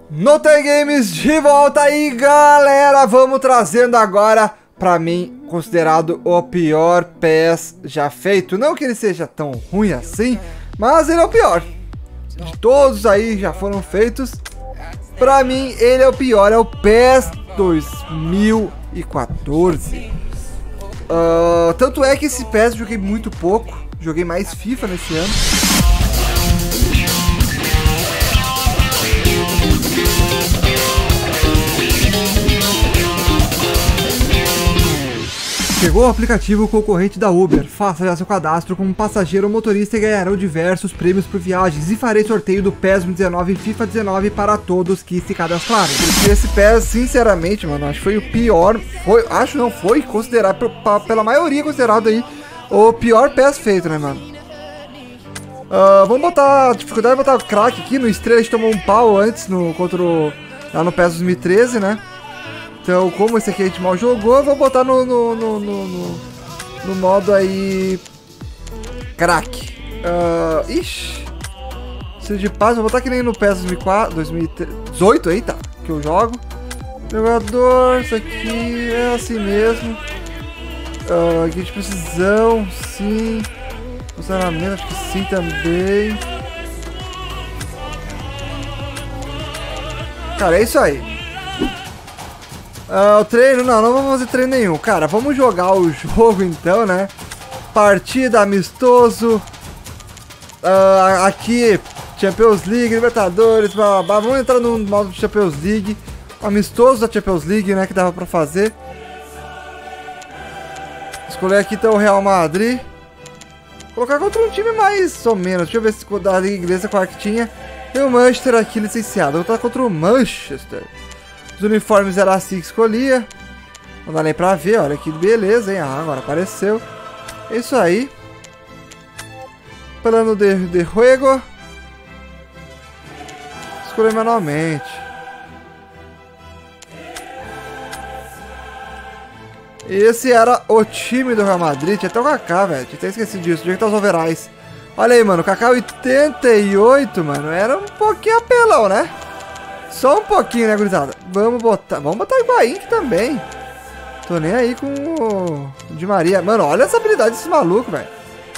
Noten Games de volta aí, galera. Vamos trazendo agora, pra mim, considerado o pior PES já feito. Não que ele seja tão ruim assim, mas ele é o pior. De todos aí já foram feitos, pra mim ele é o pior. É o PES 2014. Tanto é que esse PES eu joguei muito pouco. Joguei mais FIFA nesse ano. Chegou o aplicativo concorrente da Uber. Faça já seu cadastro como passageiro ou motorista e ganharão diversos prêmios por viagens. E farei sorteio do PES 19 e FIFA 19 para todos que se cadastrarem. Porque esse PES, sinceramente, mano, acho que foi o pior. Foi considerado, pela maioria, considerado aí o pior PES feito, né, mano? Vamos botar dificuldade, botar o craque aqui. No Estrela a gente tomou um pau antes lá no PES 2013, né? Então, como esse aqui a gente mal jogou, eu vou botar no modo aí... crack. Ixi. Preciso de paz, vou botar que nem no PES 2018 aí, tá? Que eu jogo. Jogador, isso aqui é assim mesmo. Aqui de precisão, sim. Funcionamento, acho que sim também. Cara, é isso aí. O treino, não vamos fazer treino nenhum. Cara, vamos jogar o jogo então, né? Partida, amistoso. Aqui, Champions League, Libertadores, blá, blá, blá. Vamos entrar no modo de Champions League. Amistoso da Champions League, né? Que dava pra fazer. Escolher aqui então o Real Madrid. Colocar contra um time mais ou menos. Deixa eu ver se da Liga Inglesa qual que tinha. Tem o Manchester aqui licenciado. Vou botar contra o Manchester. Os uniformes era assim que escolhia. Não dá nem pra ver, olha que beleza, hein? Agora apareceu. É isso aí. Plano de jogo. Escolher manualmente. Esse era o time do Real Madrid. Tinha até o Kaká, velho. Tinha até esquecido disso. Onde é que tá os overalls? Olha aí, mano. O Kaká 88, mano. Era um pouquinho apelão, né? Só um pouquinho, né, gurizada? Vamos botar o Higuaín também. Tô nem aí com o Di Maria. Mano, olha essa habilidade desse maluco, velho.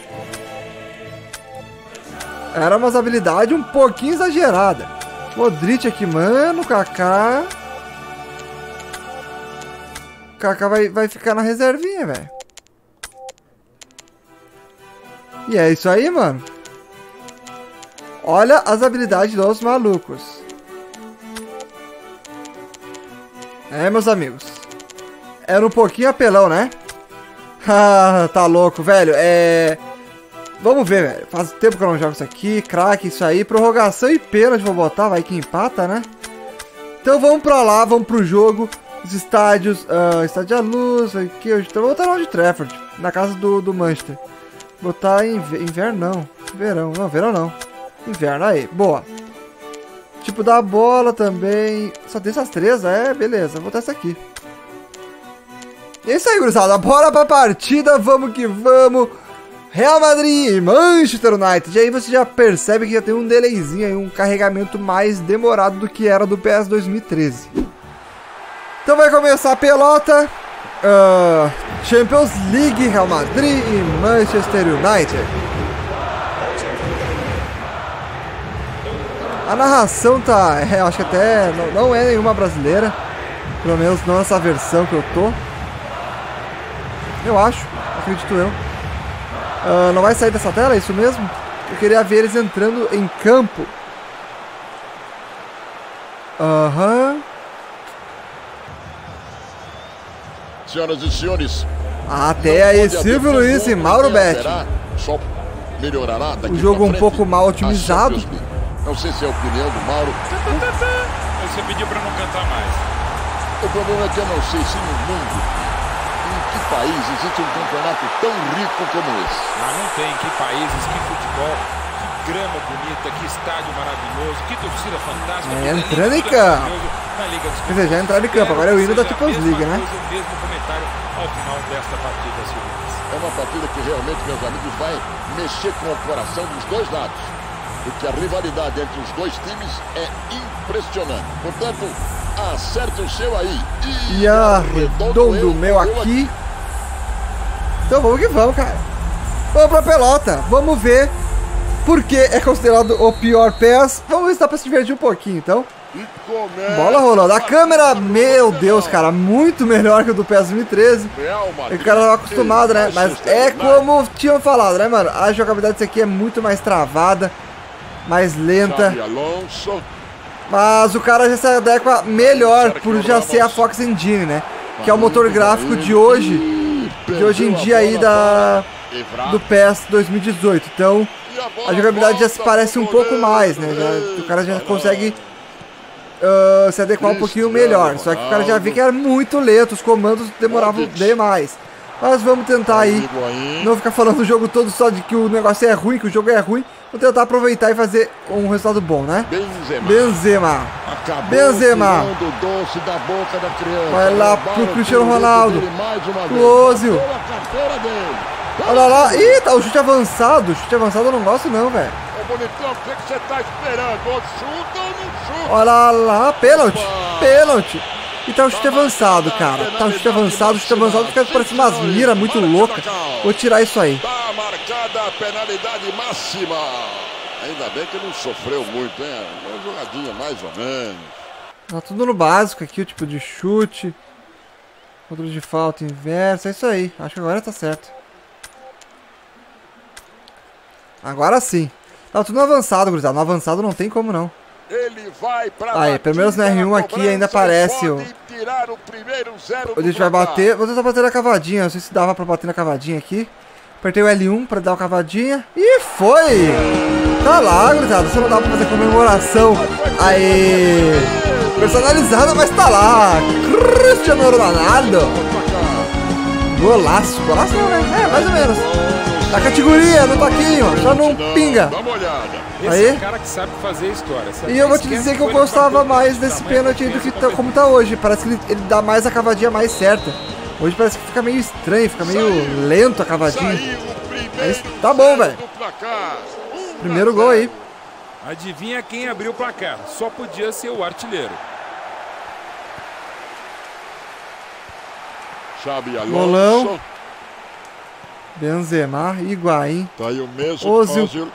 Era umas habilidades um pouquinho exagerada. Modric aqui, mano. Kaká. O Kaká vai ficar na reservinha, velho. E é isso aí, mano. Olha as habilidades dos malucos. Meus amigos. Era um pouquinho apelão, né? Tá louco, velho. Vamos ver, velho. Faz tempo que eu não jogo isso aqui. Craque, isso aí. Prorrogação e pênalti vou botar. Vai que empata, né? Então vamos pra lá, vamos pro jogo. Os estádios. Estádio da Luz. Aqui. Então vou botar no Old Trafford. Na casa do Manchester. Botar inverno não. Verão. Não, verão não. Inverno, aí. Boa. Tipo da bola também. Só tem essas três, beleza. Vou botar essa aqui. É isso aí, gurizada. Bora pra partida. Vamos que vamos. Real Madrid e Manchester United. E aí você já percebe que já tem um delayzinho aí, um carregamento mais demorado do que era do PES 2013. Então vai começar a pelota. Champions League, Real Madrid e Manchester United. A narração tá... acho que até não é nenhuma brasileira. Pelo menos não essa versão que eu tô. Eu acho. Acredito eu. Não vai sair dessa tela, é isso mesmo? Eu queria ver eles entrando em campo. Senhoras e senhores. Até aí, Silvio Luiz e Mauro Betti. Só melhorará daqui o jogo um pouco mal otimizado. Não sei se é a opinião do Mauro. Você pediu pra não cantar mais. O problema é que eu não sei se no mundo, em que país existe um campeonato tão rico como esse. Mas não tem. Que países, que futebol, que grama bonita, que estádio maravilhoso, que torcida fantástica. Entrando em campo. Quer dizer, já entraram em campo. Agora é o hino da Champions League, né? O mesmo comentário ao final desta partida, Silvio. É uma partida que realmente, meus amigos, vai mexer com o coração dos dois lados. porque a rivalidade entre os dois times é impressionante. Portanto, acerte o seu aí. E arredondo o meu aqui. Então vamos que vamos, cara. Vamos pra pelota. Vamos ver porque é considerado o pior PES. Vamos ver se dá pra se divertir um pouquinho, então. Bola rolando. A câmera, meu Deus, cara, muito melhor que o do PES 2013. O cara tava acostumado, né? Mas é como tinham falado, né, mano? A jogabilidade desse aqui é muito mais travada, mais lenta. Mas o cara já se adequa melhor por já ser a Fox Engine, né? Que é o motor gráfico de hoje em dia aí do PES 2018. Então, a jogabilidade já se parece um pouco mais, né? O cara já consegue se adequar um pouquinho melhor. Só que o cara já vê que era muito lento, os comandos demoravam demais. Mas vamos tentar aí, não ficar falando o jogo todo só de que o negócio é ruim, que o jogo é ruim. Vou tentar aproveitar e fazer um resultado bom, né? Benzema. Vai lá pro Cristiano Ronaldo. Close. Olha lá. Ih, tá o chute avançado. Chute avançado eu não gosto não, velho. Bonitão, o que você tá esperando? Ou chuta ou não chuta? Olha lá, pênalti. E tá o chute avançado, cara. Tá o chute avançado fica parecendo umas miras muito loucas. Vou tirar isso aí. Tá marcada a penalidade máxima. Ainda bem que não sofreu muito, hein? Uma jogadinha mais ou menos. Tá tudo no básico aqui, o tipo de chute. Controle de falta inversa, é isso aí. Acho que agora tá certo. Agora sim. Tá tudo no avançado, gurizada. No avançado não tem como não. Ele vai pra aí, pelo menos no R1 aqui ainda aparece o... A gente vai bater. Vou tentar bater na cavadinha. Não sei se dava pra bater na cavadinha aqui. Apertei o L1 pra dar uma cavadinha. E foi! Tá lá, gurizada. Você não dá pra fazer comemoração. Aí, personalizada, mas tá lá. Cristiano Ronaldo. Golaço. Golaço não, né? É, mais ou menos. Da categoria, no toquinho, só não pinga. Esse é o cara que sabe fazer história. E eu vou te dizer que eu gostava mais desse pênalti aí do que como tá hoje. Parece que ele dá mais a cavadinha mais certa. Hoje parece que fica meio estranho, fica meio lento a cavadinha. Mas tá bom, velho. Primeiro gol aí. Adivinha quem abriu o placar? Só podia ser o artilheiro. Golão. Benzema, Higuaín. Tá aí o mesmo Ozil.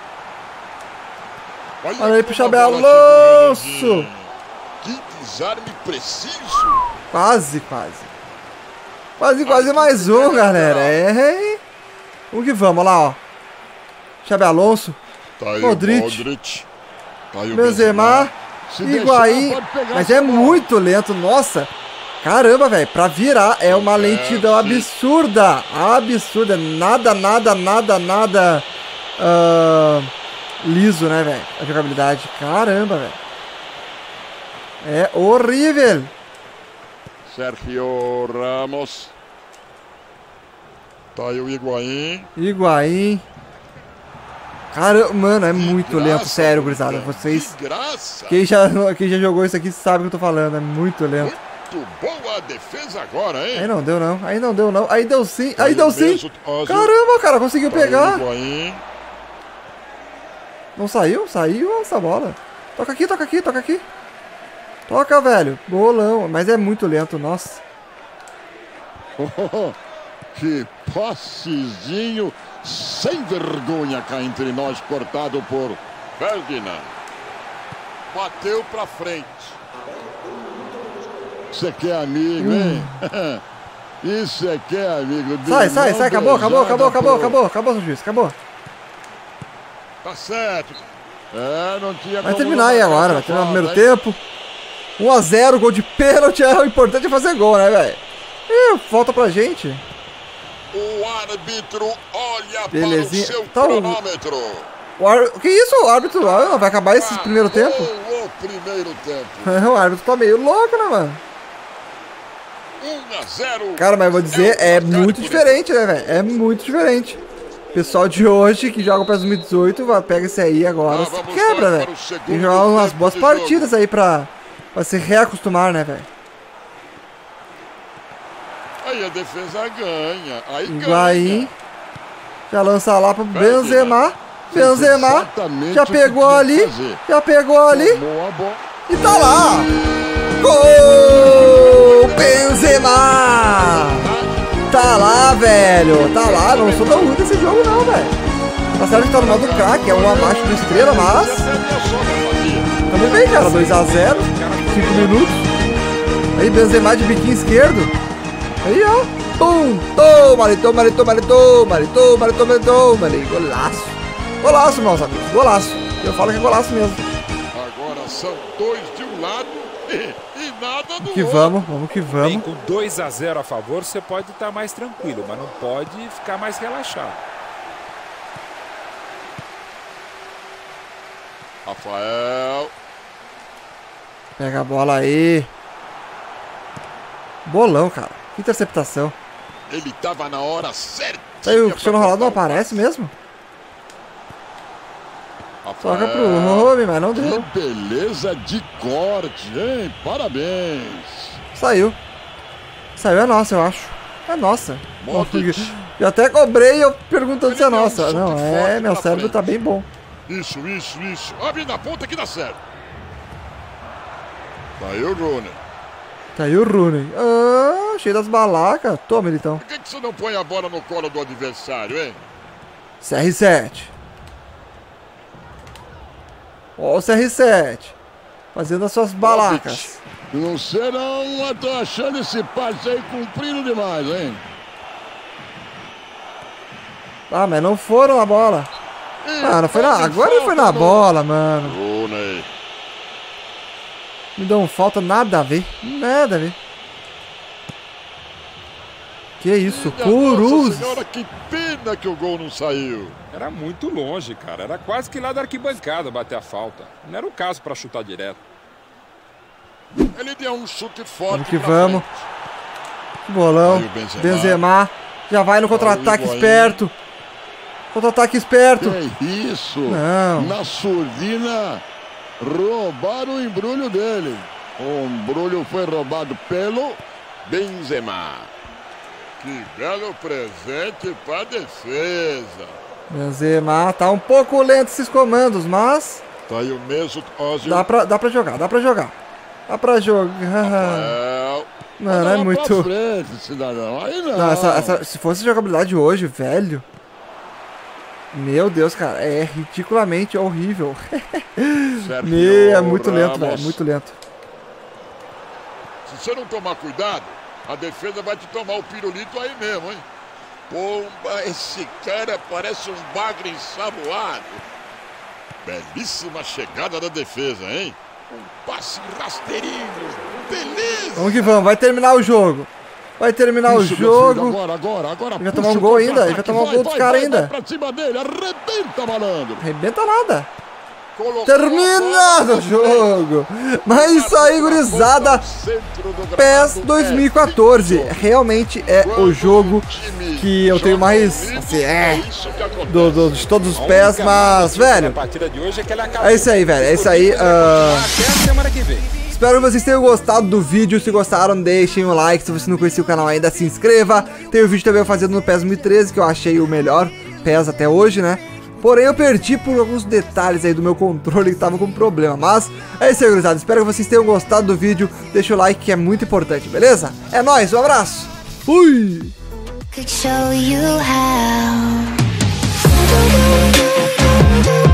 Olha aí pro Xabi Alonso. Que desarme preciso. Quase mais um, galera. É. Vamos que vamos, olha lá, ó. Xabi Alonso. Tá aí Modric. Tá aí o Benzema. Higuaín. Mas é muito lento, nossa. Caramba, velho, pra virar é uma lentidão absurda. Absurda. Nada liso, né, velho? A jogabilidade. Caramba, velho. É horrível. Sérgio Ramos. Tá aí o Higuaín. Caramba, mano, é muito lento, sério, gurizada. Vocês. Quem já jogou isso aqui sabe o que eu tô falando. É muito lento. Muito boa a defesa agora, hein? Aí não deu não. Aí deu sim. Caramba, cara, conseguiu pegar. Não saiu? Saiu essa bola. Toca aqui. Toca, velho. Bolão. Mas é muito lento, nossa. Que passezinho sem vergonha cá entre nós, cortado por Ferdinand. Bateu pra frente. Você quer amigo, hein? Isso é que é amigo. Sai. Acabou, seu juiz. Acabou. Tá certo. Não tinha. Vai terminar aí agora. Vai terminar o primeiro tempo. 1 a 0, gol de pênalti. O importante é fazer gol, né, velho? Falta pra gente. O árbitro olha Belezinha. para o seu tá cronômetro. Que isso? O árbitro vai acabar esse primeiro tempo? O primeiro tempo. O árbitro tá meio louco, né, mano? 1 a 0. Cara, mas eu vou dizer, é muito diferente, né, velho? É muito diferente. O pessoal de hoje que joga pra 2018, pega esse aí agora, se quebra, velho. Tem que jogar umas boas partidas aí pra se reacostumar, né, velho? Aí a defesa ganha. Aí Higuaín. Já lança lá pro Benzema. Benzema já pegou ali. Já pegou ali. E tá lá. Gol! Benzema! Tá lá, velho. Tá lá. Não sou tão ruim desse jogo, não, velho. Tá certo que tá no modo craque. É um abaixo do estrela, mas... Tamo bem, cara. 2 a 0. 5 minutos. Aí, Benzema de biquinho esquerdo. Aí, ó. Pum! Toma ali, toma ali, toma ali, toma ali, toma ali, toma ali, toma ali. Golaço. Golaço, meus amigos. Golaço. Eu falo que é golaço mesmo. Agora são 2 de um lado e nada do Que outro. vamos que vamos. Bem, com 2 a 0 a favor, você pode estar mais tranquilo, mas não pode ficar mais relaxado. Rafael. Pega a bola aí. Bolão, cara. Que interceptação. Ele tava na hora certa. Aí o Cristiano Ronaldo não aparece mesmo? Toca pro homem, mas não deu. Que beleza de corte, hein? Parabéns. Saiu. Saiu, é nossa, eu acho. É nossa. Modric. Eu até cobrei eu perguntando se é Ele deu um nossa. chute Não, forte meu pra cérebro frente. tá bem bom. Isso. Abre na ponta que dá certo. Daí o Rooney. Tá aí o Rooney. Ah, cheio das balacas. Toma, Militão. Por que você não põe a bola no colo do adversário, hein? CR7. Ó o CR7. Fazendo as suas balacas. Não sei não, eu tô achando esse passe aí comprido demais, hein? Ah, mas não foram a bola. Ah, não foi na... Agora ele foi na bola, mano. Rooney. Me dão falta, nada a ver. Nada a ver. Que isso, Nossa Cruz. senhora, que pena que o gol não saiu. Era muito longe, cara. Era quase que lá da arquibancada bater a falta. Não era o caso para chutar direto. Ele deu um chute forte. Vamos que pra vamos. frente. Bolão. Aí o Benzema. Benzema. Já vai no contra-ataque Aí o esperto. Contra-ataque esperto. Que isso? Não. Na surdina, roubaram o embrulho dele. O embrulho foi roubado pelo Benzema. Que belo presente para defesa. Benzema. Tá um pouco lento esses comandos, mas... Tá aí o mesmo Ozil. Dá pra jogar, dá pra jogar. Dá pra jogar. Rafael. Mano, Vai é lá muito... pra frente, cidadão. Aí não. Não, se fosse jogabilidade hoje, velho... Meu Deus, cara, é ridiculamente horrível. Sérgio É muito lento, Ramos. velho, muito lento. Se você não tomar cuidado, a defesa vai te tomar o pirulito aí mesmo, hein? Pomba, esse cara parece um bagre ensaboado. Belíssima chegada da defesa, hein? Um passe rasteirinho. Beleza! Vamos que vamos, vai terminar o jogo. Vai terminar o Isso, meu jogo. filho, agora. Ele vai tomar um gol ainda, ele vai tomar um gol dos caras ainda. Vai pra cima dele, arrebenta, malandro. Arrebenta nada. Colocou Terminado o jogo. Mas isso aí, gurizada. PES 2014. Realmente é o jogo que eu tenho mais, assim, de todos os PES, mas, velho, é isso aí, velho, é isso aí. Até semana que vem. Espero que vocês tenham gostado do vídeo. Se gostaram, deixem um like. Se você não conhecia o canal ainda, se inscreva. Tem o vídeo também eu fazendo no PES 2013, que eu achei o melhor PES até hoje, né? Porém, eu perdi por alguns detalhes aí do meu controle que tava com problema. Mas é isso aí, gurizada. Espero que vocês tenham gostado do vídeo. Deixa o like que é muito importante, beleza? É nóis, um abraço. Fui! Could show you how.